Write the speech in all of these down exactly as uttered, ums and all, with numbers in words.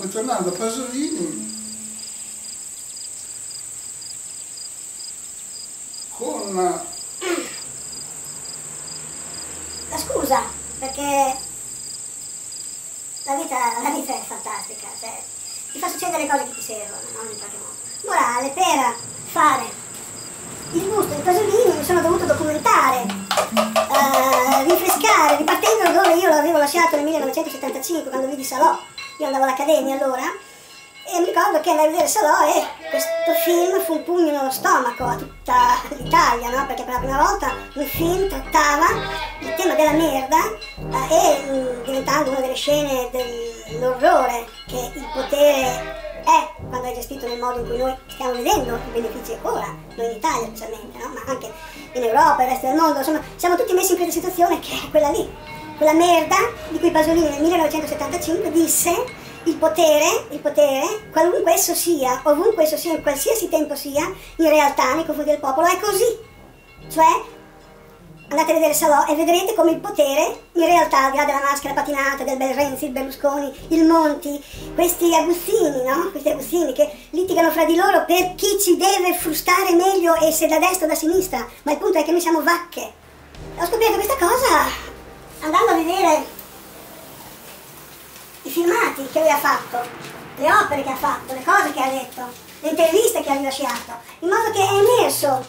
ritornando a Pasolini, con... La scusa, perché la vita, la vita è fantastica, cioè, ti fa succedere cose che ti servono, no? In qualche modo. Morale, per fare il busto di Pasolini mi sono dovuto documentare, uh, rinfrescare, ripartendo da dove io l'avevo lasciato nel millenovecentosettantacinque, quando vidi Salò. Io andavo all'Accademia allora, e mi ricordo che andai a vedere Salò e questo film fu un pugno nello stomaco a tutta l'Italia, no? Perché per la prima volta un film trattava il tema della merda uh, e um, diventando una delle scene dell'orrore che il potere è quando è gestito nel modo in cui noi stiamo vedendo i benefici ora, noi in Italia specialmente, no? Ma anche in Europa e nel resto del mondo, insomma siamo tutti messi in questa situazione che è quella lì, quella merda di cui Pasolini nel millenovecentosettantacinque disse il potere, il potere, qualunque esso sia, ovunque esso sia, in qualsiasi tempo sia, in realtà nei confronti del popolo è così, cioè andate a vedere Salò e vedrete come il potere, in realtà, al di là della maschera patinata, del bel Renzi, il Berlusconi, il Monti, questi aguzzini, no? Questi aguzzini che litigano fra di loro per chi ci deve frustare meglio e se da destra o da sinistra, ma il punto è che noi siamo vacche. Ho scoperto questa cosa andando a vedere i filmati che lui ha fatto, le opere che ha fatto, le cose che ha detto, le interviste che ha rilasciato, in modo che è emerso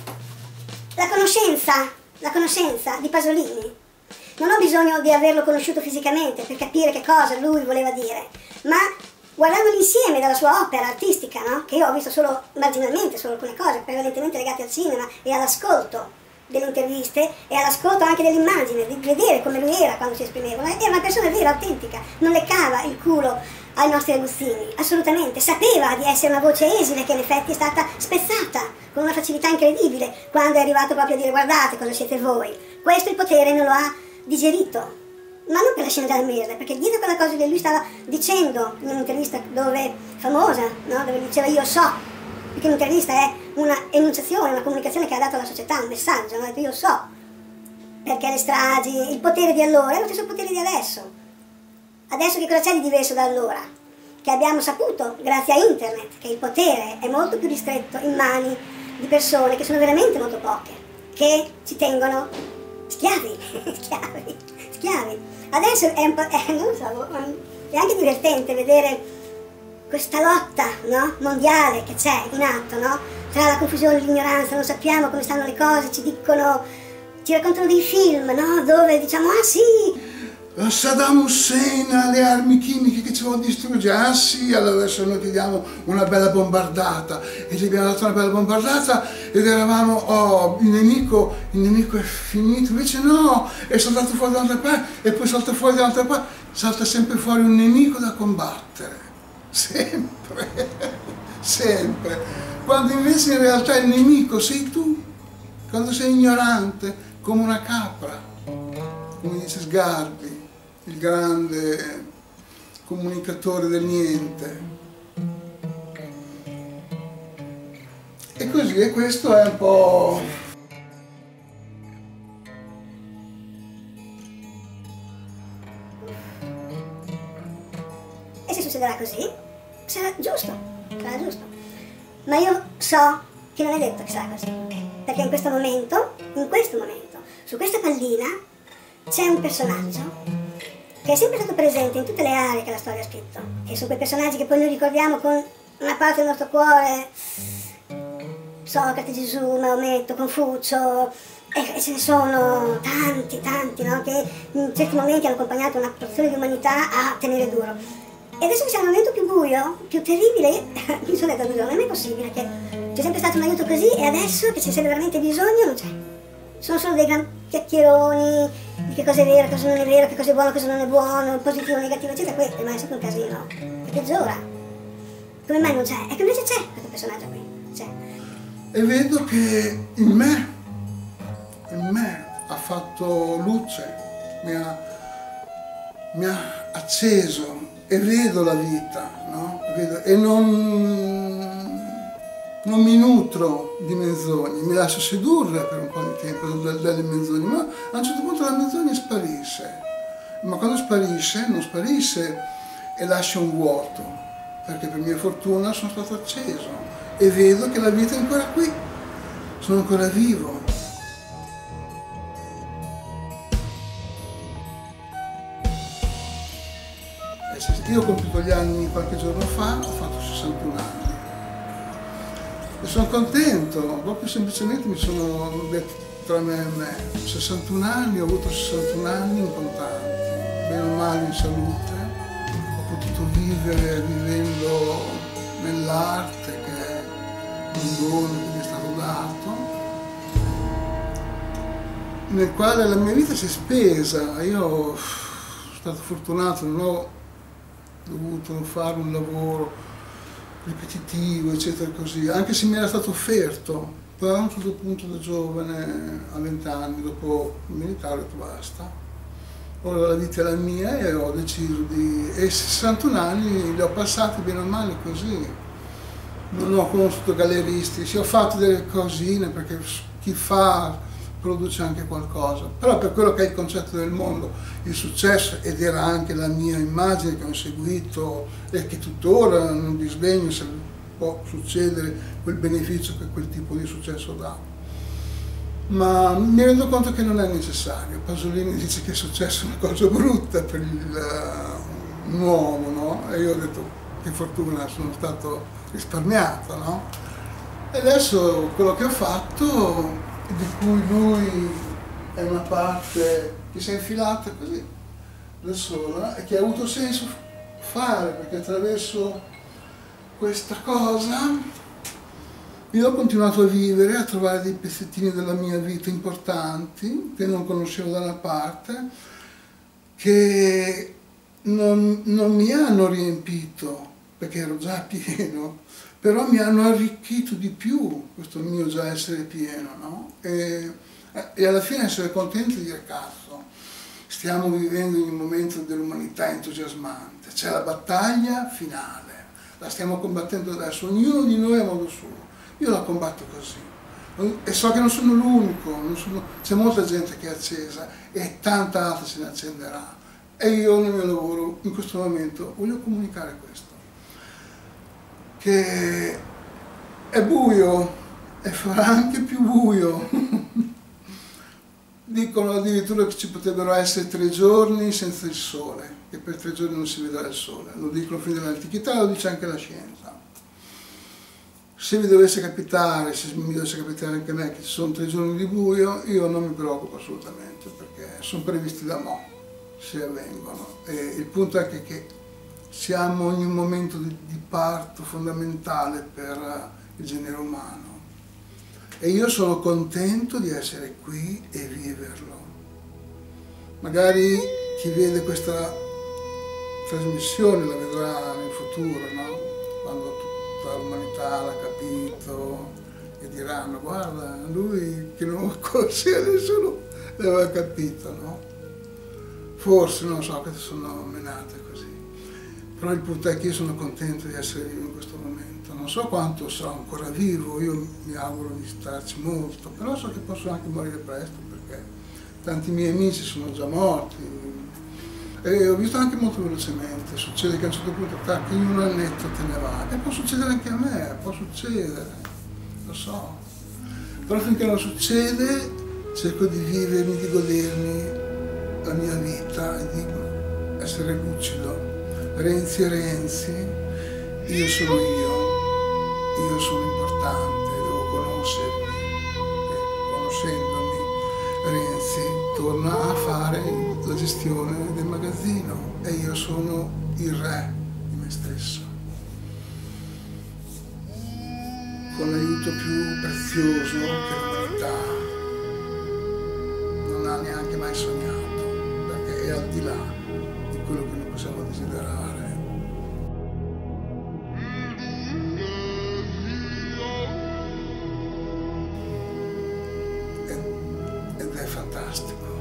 la conoscenza la conoscenza di Pasolini. Non ho bisogno di averlo conosciuto fisicamente per capire che cosa lui voleva dire, ma guardandolo insieme dalla sua opera artistica, no? Che io ho visto solo marginalmente, solo alcune cose, prevalentemente legate al cinema e all'ascolto delle interviste e all'ascolto anche dell'immagine, di vedere come lui era quando si esprimeva. Era una persona vera, autentica, non leccava il culo ai nostri aguzzini, assolutamente, sapeva di essere una voce esile che in effetti è stata spezzata con una facilità incredibile quando è arrivato proprio a dire guardate cosa siete voi. Questo il potere non lo ha digerito, ma non per la scena della merda, perché dietro quella cosa che lui stava dicendo in un'intervista dove famosa, no? Dove diceva io so, perché un'intervista è una enunciazione, una comunicazione che ha dato alla società, un messaggio, no? Io so, perché le stragi, il potere di allora è lo stesso potere di adesso. Adesso che cosa c'è di diverso da allora? Che abbiamo saputo, grazie a internet, che il potere è molto più ristretto in mani di persone che sono veramente molto poche, che ci tengono schiavi, schiavi, schiavi. Adesso è un po', eh, non so, è anche divertente vedere questa lotta, no? Mondiale che c'è in atto, no? Tra la confusione e l'ignoranza, non sappiamo come stanno le cose, ci dicono, ci raccontano dei film, no? Dove diciamo, ah sì, Saddam Hussein ha le armi chimiche che ci vogliono distruggere, ah sì, allora adesso noi ti diamo una bella bombardata e gli abbiamo dato una bella bombardata ed eravamo, oh, il nemico, il nemico è finito, invece no, è saltato fuori da un'altra parte e poi salta fuori da un'altra parte, salta sempre fuori un nemico da combattere, sempre, sempre, quando invece in realtà il nemico sei tu, quando sei ignorante come una capra, come dice Sgarbi, il grande comunicatore del niente. E così, e questo è un po'... E se succederà così, sarà giusto, sarà giusto. Ma io so che non è detto che sarà così, perché in questo momento, in questo momento, su questa pallina c'è un personaggio che è sempre stato presente in tutte le aree che la storia ha scritto, e sono quei personaggi che poi noi ricordiamo con una parte del nostro cuore, Socrate, Gesù, Maometto, Confucio, e ce ne sono tanti, tanti, no? Che in certi momenti hanno accompagnato una porzione di umanità a tenere duro. E adesso che siamo nel momento più buio, più terribile, mi sono detto, non è mai possibile che c'è sempre stato un aiuto così e adesso che c'è sempre veramente bisogno non c'è. Sono solo dei gran chiacchieroni di che cosa è vero, cosa non è vero, che cosa è buono, cosa non è buono, positivo, negativo, eccetera. Questo rimane sempre un casino, e peggiora. Come mai non c'è? E che invece c'è questo personaggio qui, c'è. E vedo che in me, in me ha fatto luce, mi ha, mi ha acceso e vedo la vita, no? Vedo, e non... non mi nutro di menzogne, mi lascio sedurre per un po' di tempo dalle menzogne, ma a un certo punto la menzogna sparisce. Ma quando sparisce, non sparisce e lascia un vuoto, perché per mia fortuna sono stato acceso e vedo che la vita è ancora qui, sono ancora vivo. Io ho compiuto gli anni qualche giorno fa, ho fatto sessantuno anni e sono contento, proprio semplicemente mi sono detto tra me e me, sessantuno anni, ho avuto sessantuno anni importanti, bene o male in salute, ho potuto vivere vivendo nell'arte che è un dono che mi è stato dato, nel quale la mia vita si è spesa. Io sono stato fortunato, non ho dovuto fare un lavoro ripetitivo, eccetera, così, anche se mi era stato offerto, però a un certo punto da giovane, a venti anni, dopo il militare, ho detto basta, ora la vita è la mia e ho deciso di... e sessantuno anni li ho passati bene o male così, non ho conosciuto galleristi, sì, ho fatto delle cosine perché chi fa produce anche qualcosa, però per quello che è il concetto del mondo, il successo, ed era anche la mia immagine che ho seguito e che tuttora non disdegno se può succedere quel beneficio che quel tipo di successo dà. Ma mi rendo conto che non è necessario. Pasolini dice che il successo è una cosa brutta per il, uh, un uomo, no? E io ho detto che fortuna, sono stato risparmiato, no? E adesso quello che ho fatto, di cui lui è una parte che si è infilata così da sola e che ha avuto senso fare, perché attraverso questa cosa io ho continuato a vivere, a trovare dei pezzettini della mia vita importanti che non conoscevo da una parte, che non, non mi hanno riempito perché ero già pieno, però mi hanno arricchito di più questo mio già essere pieno, no? E, e alla fine essere contenti di dire cazzo, stiamo vivendo in un momento dell'umanità entusiasmante, c'è la battaglia finale, la stiamo combattendo adesso, ognuno di noi a modo suo, io la combatto così e so che non sono l'unico, c'è molta gente che è accesa e tanta altra se ne accenderà e io nel mio lavoro in questo momento voglio comunicare questo, che è buio e farà anche più buio. Dicono addirittura che ci potrebbero essere tre giorni senza il sole, che per tre giorni non si vedrà il sole. Lo dicono fin dall'antichità, lo dice anche la scienza. Se vi dovesse capitare, se mi dovesse capitare anche a me che ci sono tre giorni di buio, io non mi preoccupo assolutamente, perché sono previsti da mo', se avvengono. E il punto è che, che siamo in un momento di, di parto fondamentale per il genere umano e io sono contento di essere qui e viverlo. Magari chi vede questa trasmissione la vedrà nel futuro, no? Quando tutta l'umanità l'ha capito e diranno guarda, lui che non lo conosceva nessuno l'aveva capito, no? Forse, non so, che sono menate così. Però il punto è che io sono contento di essere vivo in questo momento. Non so quanto sarò ancora vivo, io mi auguro di starci molto, però so che posso anche morire presto perché tanti miei amici sono già morti. E ho visto anche molto velocemente, succede che a un certo punto tac, in un annetto te ne va. E può succedere anche a me, può succedere, lo so. Però finché non succede cerco di vivermi, di godermi la mia vita e di essere lucido. Renzi e Renzi, io sono io, io sono importante, devo conoscermi e conoscendomi Renzi torna a fare la gestione del magazzino e io sono il re di me stesso, con l'aiuto più prezioso che l'umanità non ha neanche mai sognato, perché è al di là di quello che noi possiamo desiderare. Ed è fantastico.